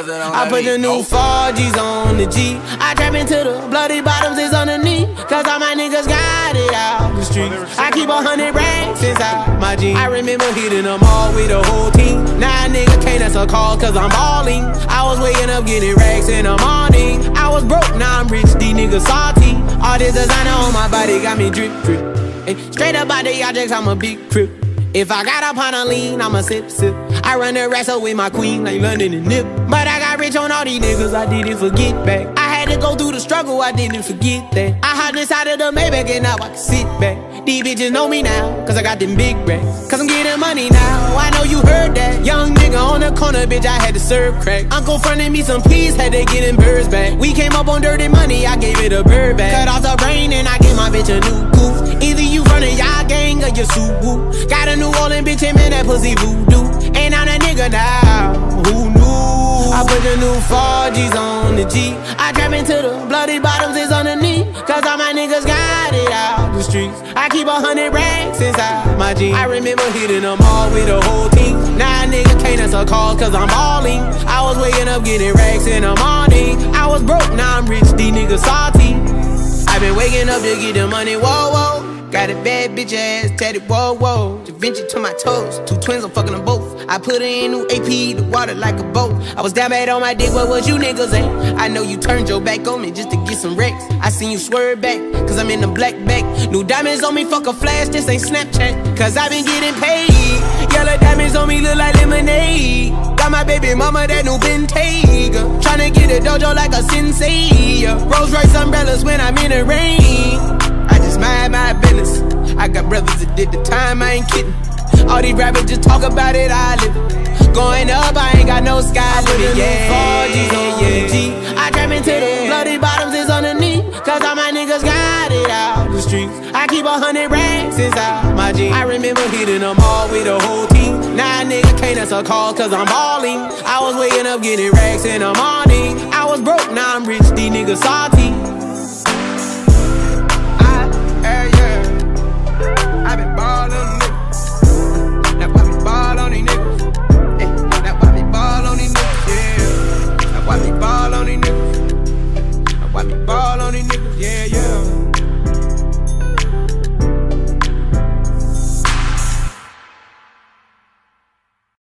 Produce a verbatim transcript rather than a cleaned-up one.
I put the new four G's on the G. I trap into the bloody bottoms is underneath. Cause all my niggas got it out the streets. I keep a hundred racks inside my jeans. I remember hitting them all with the whole team. Now a nigga can't answer calls cause I'm balling. I was waking up getting racks in the morning. I was broke, now I'm rich, these niggas salty. All this designer on my body got me drip, drip. Hey, straight up out the objects, I'm a big crip. If I got up on a lean, I'ma sip, sip. I run the wrestle with my queen like London and Nip. But I got rich on all these niggas, I didn't forget back. I had to go through the struggle, I didn't forget that. I hopped inside of the Maybach and now I can sit back. These bitches know me now, cause I got them big racks. Cause I'm getting money now, I know you heard that. Young nigga on the corner, bitch, I had to serve crack. Uncle fronted me some peas, had to get them birds back. We came up on dirty money, I gave it a bird back. Cut off the brain and I gave my bitch a new goof. Either you running y'all gang or you Subaru. Got a New Orleans bitch and man, that pussy voodoo. Ain't on a nigga now, who knew? I put the new four G's on the G. I trap into the bloody bottoms is underneath. Cause all my niggas got it out the streets. I keep a hundred racks inside my jeans. I remember hitting them all with the whole team. Now a nigga can't answer calls cause I'm balling. I was waking up getting racks in the morning. I was broke, now I'm rich, these niggas salty. I been waking up to get the money, whoa, whoa. Got a bad bitch ass tatted, whoa, whoa. Da Vinci to my toes, two twins, I'm fucking them both. I put her in new A P, the water like a boat. I was down bad on my dick, what was you niggas at? I know you turned your back on me just to get some wrecks. I seen you swerve back, cause I'm in the black back. New diamonds on me, fuck a flash, this ain't Snapchat. Cause I been getting paid. Yellow diamonds on me look like lemonade. Got my baby mama that new Bentayga. Tryna get a dojo like a sensei. Rolls Royce umbrellas when I'm in the rain. I just mind my business. I got brothers that did the time, I ain't kidding. All these rappers just talk about it, I live it. Going up, I ain't got no sky limit. Yeah, four G's on the G. I trap into the bloody bottoms is underneath. Cause all my niggas got it out the streets. I keep a hundred racks inside my jeans. I remember hitting them all with the whole team. Now a nigga can't answer calls cause I'm balling. I was waking up getting racks in the morning. I was broke, now I'm rich, these niggas salty.